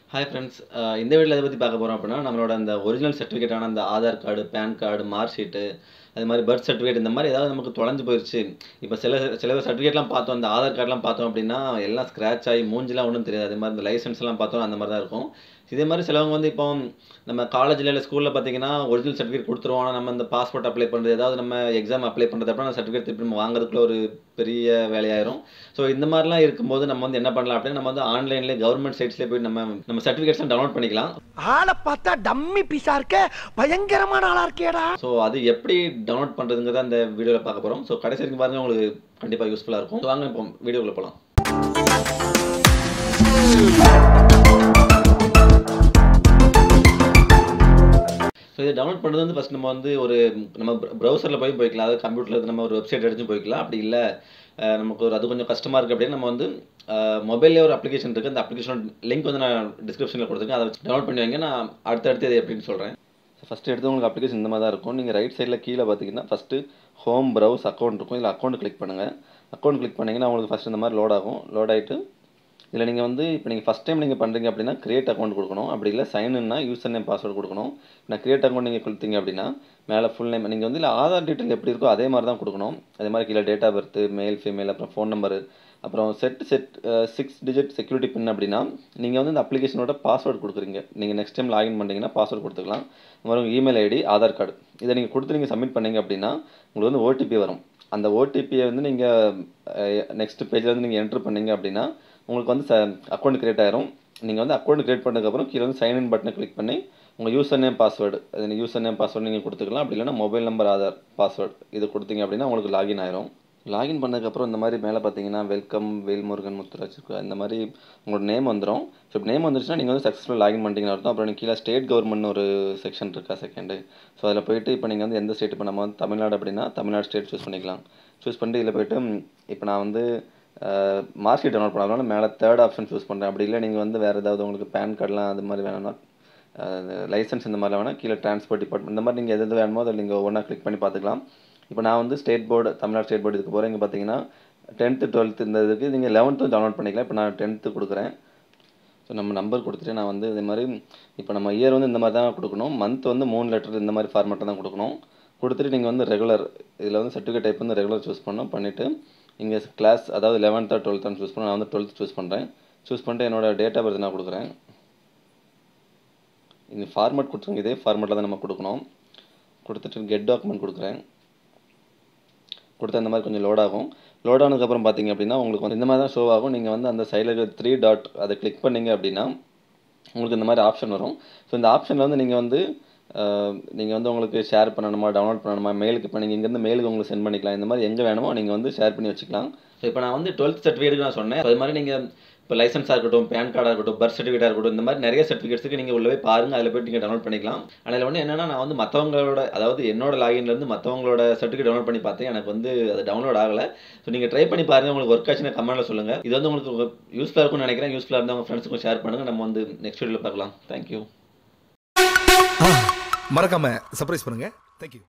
Hi friends. இந்த வீடியோல எதை பற்றி பார்க்க போகிறோம் அப்படின்னா, நம்மளோட அந்த ஒரிஜினல் சர்டிஃபிகேட்டான அந்த Aadhaar card, PAN card, mark sheet, அது மாதிரி பர்த் சர்டிஃபிகேட் இந்த மாதிரி ஏதாவது நமக்கு தொலைஞ்சு போயிருச்சு. இப்போ சில சர்டிஃபிகேட்லாம் பார்த்தோம், அந்த ஆதார் கார்டுலாம் பார்த்தோம் அப்படின்னா, எல்லாம் ஸ்க்ராட்ச் ஆகி மூஞ்சிலாம் ஒன்றும் தெரியாது. அதே மாதிரி இந்த லைசன்ஸ்லாம் பார்த்தோம் அந்த மாதிரி தான் இருக்கும். இதே மாதிரி சிலவங்க வந்து இப்போ நம்ம காலேஜில் இல்லை ஸ்கூலில் பார்த்தீங்கன்னா, ஒரிஜினல் சர்டிஃபிகேட் கொடுத்துருவோம். ஆனால் நம்ம இந்த பாஸ்போர்ட் அப்ளை பண்ணுறது, ஏதாவது நம்ம எக்ஸாம் அப்ளை பண்ணுறதப்ப அந்த சர்டிஃபிகேட் திருப்பி நம்ம வாங்குறதுக்குள்ள ஒரு பெரிய வேலையாயிரும். ஸோ இந்த மாதிரிலாம் இருக்கும்போது நம்ம வந்து என்ன பண்ணலாம் அப்படின்னா, நம்ம வந்து ஆன்லைன்லேயே கவர்மெண்ட் சைட்ஸ்லேயே போய் நம்ம சர்டிஃபிகேட்ஸ்லாம் டவுன்லோட் பண்ணிக்கலாம். ஆளை பார்த்தா டம்மி பீஸா இருக்க, பயங்கரமான ஆளா இருக்கேடா. ஸோ அது எப்படி டவுன்லோட் பண்ணுறதுங்கிறத அந்த வீடியோவில் பார்க்க போகிறோம். ஸோ கடைசி வரைக்கும் பாருங்கள், உங்களுக்கு கண்டிப்பாக யூஸ்ஃபுல்லாக இருக்கும். ஸோ வாங்க இப்போ வீடியோக்குள்ளே போகலாம். ஸோ இதை டவுன்லோட் பண்ணுறது வந்து ஃபஸ்ட் நம்ம வந்து நம்ம ப்ரௌசரில் போய்க்கலாம். அதாவது கம்ப்யூட்டரில் நம்ம ஒரு வெப்சைட் எடுத்து போய்க்கலாம். அப்படி இல்லை நமக்கு அது கொஞ்சம் கஷ்டமாக இருக்குது அப்படின்னா, நம்ம வந்து மொபைல்லே ஒரு அப்ளிகேஷன் இருக்குது. அந்த அப்ளிகேஷன் லிங்க் வந்து நான் டிஸ்கிரிப்ஷனில் கொடுத்துருக்கேன். அதை வச்சு டவுன்லோட் பண்ணி வைங்க. நான் அடுத்தடுத்து இது எப்படின்னு சொல்கிறேன். ஃபஸ்ட்டு எடுத்து உங்களுக்கு அப்ளிகேஷன் இந்த மாதிரி தான் இருக்கும். நீங்கள் ரைட் சைடில் கீழே பார்த்தீங்கன்னா ஃபஸ்ட்டு ஹோம் ப்ரௌஸ் அக்கௌண்ட் இருக்கும். இதில் அக்கௌண்ட் கிளிக் பண்ணுங்கள். அக்கௌண்ட் கிளிக் பண்ணிங்கன்னா உங்களுக்கு ஃபஸ்ட்டு இந்த மாதிரி லோட் ஆகும். லோட் ஆகிட்டு இதில் நீங்கள் வந்து இப்போ நீங்கள் ஃபஸ்ட் டைம் நீங்கள் பண்ணுறீங்க அப்படின்னா கிரியேட் அக்கௌண்ட் கொடுக்கணும். அப்படி இல்லை சைன்இன்னா யூசர் நேம் பாஸ்வேர்டு கொடுக்கணும். நான் கிரியேட் அக்கௌண்ட் நீங்கள் கொடுத்தீங்க அப்படின்னா மேலே ஃபுல் நேம் நீங்கள் வந்து இல்லை ஆதார் டீட்டெயில் எப்படி இருக்கோ அதே மாதிரி தான் கொடுக்கணும். அதே மாதிரி கீழே date of birth, male female, அப்புறம் ஃபோன் நம்பரு, அப்புறம் செட் 6 டிஜிட் செக்யூரிட்டி பின் அப்படின்னா நீங்கள் வந்து இந்த அப்ளிகேஷனோட பாஸ்வேர்டு கொடுக்குறீங்க. நீங்கள் நெக்ஸ்ட் டைம் லாகின் பண்ணிங்கன்னா பாஸ்வேர்டு கொடுத்துக்கலாம். வரும் இமெயில் ஐடி, ஆதார் கார்டு இதை நீங்கள் கொடுத்து நீங்கள் சப்மிட் பண்ணிங்க அப்படின்னா உங்களுக்கு வந்து ஓடிபி வரும். அந்த ஓடிபியை வந்து நீங்கள் நெக்ஸ்ட் பேஜில் வந்து நீங்கள் என்ட்ரு பண்ணிங்க அப்படின்னா உங்களுக்கு வந்து அக்கௌண்ட் கிரியேட் ஆயிரும். நீங்கள் வந்து அக்கௌண்ட் கிரியேட் பண்ணதுக்கப்புறம் கீழே வந்து சைன்இன் பட்டனை கிளிக் பண்ணி உங்கள் user name password user name password நீங்கள் கொடுத்துக்கலாம். அப்படி இல்லைனா மொபைல் நம்பர், ஆதார் பாஸ்வேர்டு இது கொடுத்தீங்க அப்படின்னா உங்களுக்கு லாகின் ஆயிரும். லாகின் பண்ணதுக்கப்புறம் இந்த மாதிரி மேலே பார்த்தீங்கன்னா வெல்கம் வேல்முருகன் முத்துராஜ் இந்த மாதிரி உங்களோட நேம் வந்துடும். ஸோ இப்போ நேம் வந்துருச்சுன்னா நீங்கள் வந்து சக்ஸஸ்ஃபுல்லாக லாகின் பண்ணிட்டீங்கன்னு அர்த்தம். அப்புறம் நீங்கள் கீழே ஸ்டேட் கவர்மெண்ட்னு ஒரு செக்ஷன் இருக்கா செகண்டு. ஸோ அதில் போய்ட்டு இப்போ நீங்கள் வந்து எந்த ஸ்டேட், இப்போ நம்ம வந்து தமிழ்நாடு அப்படின்னா தமிழ்நாடு ஸ்டேட் சூஸ் பண்ணிக்கலாம். சூஸ் பண்ணிட்டு இதில் போய்ட்டு இப்போ நான் வந்து மார்க் ஷீட் டவுன்லோட் பண்ணாலும் மேலே தேர்ட் ஆப்ஷன் சூஸ் பண்ணுறேன். அப்படி இல்லை நீங்கள் வந்து வேறு ஏதாவது உங்களுக்கு பேன் கார்டெலாம் அது மாதிரி வேணும்னா லைசன்ஸ் இந்த மாதிரிலாம் வேணால் கீழே டிரான்ஸ்போர்ட் டிபார்ட்மெண்ட் இந்த மாதிரி நீங்கள் எது வேணுமோ அதை நீங்கள் ஒவ்வொன்றா கிளிக் பண்ணி பார்த்துக்கலாம். இப்போ நான் வந்து state board, Tamil Nadu state board இதுக்கு போகிறேன். இங்கே பார்த்தீங்கன்னா 10th 12th இந்த இதுக்கு நீங்கள் 11th டவுன்லோட் பண்ணிக்கலாம். இப்போ நான் 10th கொடுக்குறேன். ஸோ நம்ம நம்பர் கொடுத்துட்டு நான் வந்து இதே மாதிரி இப்போ நம்ம இயர் வந்து இந்த மாதிரி தான் கொடுக்கணும். மந்த் வந்து 3 லெட்டர் இந்த மாதிரி ஃபார்மேட்டில் தான் கொடுக்கணும். கொடுத்துட்டு நீங்கள் வந்து ரெகுலர் இதில் வந்து சர்டிஃபிகேட் டைப் வந்து ரெகுலர் சூஸ் பண்ணணும். பண்ணிவிட்டு இங்கே கிளாஸ் அதாவது 11th or 12th சூஸ் பண்ண நான் வந்து 12th சூஸ் பண்ணுறேன். சூஸ் பண்ணிட்டு என்னோடய டேட் ஆஃப் பர்த் நான் கொடுக்குறேன். இந்த ஃபார்மேட் கொடுத்துருங்க, இதே ஃபார்மேட்டில் தான் நம்ம கொடுக்கணும். கொடுத்துட்டு கெட் டாக்குமெண்ட் கொடுக்குறேன். கொடுத்தா இந்த மாதிரி கொஞ்சம் லோட் ஆகும். லோட் ஆனதுக்கப்புறம் பார்த்தீங்க அப்படின்னா உங்களுக்கு வந்து இந்த மாதிரி தான் ஷோ ஆகும். நீங்கள் வந்து அந்த சைடில் இருக்கிற 3 டாட் அதை கிளிக் பண்ணிங்க அப்படின்னா உங்களுக்கு இந்த மாதிரி ஆப்ஷன் வரும். ஸோ இந்த ஆப்ஷனில் வந்து நீங்கள் வந்து உங்களுக்கு ஷேர் பண்ணணுமா, டவுன்லோட் பண்ணணுமா, மெயிலுக்கு இப்போ நீங்கள் இங்கேருந்து மெயிலுக்கு உங்களுக்கு சென்ட் பண்ணிக்கலாம். இந்த மாதிரி எங்கே வேணுமோ நீங்கள் வந்து ஷேர் பண்ணி வச்சுக்கலாம். ஸோ இப்போ நான் வந்து 12th சர்டிஃபிகேட்டுக்கு நான் சொன்னேன். அது மாதிரி நீங்கள் இப்போ லைசன்ஸாக இருக்கட்டும், பேன் கார்டாக இருக்கட்டும், பர்த் சர்டிஃபிகேட்டாக இருக்கட்டும், இந்த மாதிரி நிறைய சர்டிஃபிகேட்ஸுக்கு நீங்கள் உள்ளே போய் பாருங்கள். அதில் போய்ட்டு நீங்கள் டவுன்லோட் பண்ணிக்கலாம். அதில் வந்து என்னென்னா நான் வந்து மற்றவங்களோட அதாவது என்னோட லாகின்லேருந்து மற்றவங்களோட சர்டிஃபிகேட் டவுன்லோட் பண்ணி பார்த்தேன். எனக்கு வந்து அது டவுன்லோட் ஆகலை. ஸோ நீங்கள் ட்ரை பண்ணி பாருங்கள். உங்களுக்கு ஒர்க் ஆச்சுன்னா கமெண்ட்டில் சொல்லுங்கள். இது வந்து உங்களுக்கு யூஸ்ஃபுல்லாக இருக்கும்னு நினைக்கிறேன். யூஸ்ஃபுல்லாக இருந்தால் உங்கள் ஃப்ரெண்ட்ஸுக்கும் ஷேர் பண்ணுங்கள். நம்ம வந்து நெக்ஸ்ட் வீடியோவில் பார்க்கலாம். தேங்க்யூ. மறக்காம சர்ப்ரைஸ் பண்ணுங்க. தேங்க்யூ.